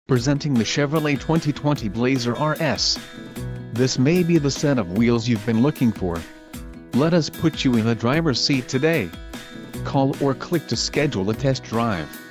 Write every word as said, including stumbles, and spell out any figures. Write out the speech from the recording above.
Presenting the Chevrolet twenty twenty Blazer R S. This may be the set of wheels you've been looking for. Let us put you in the driver's seat today. Call or click to schedule a test drive.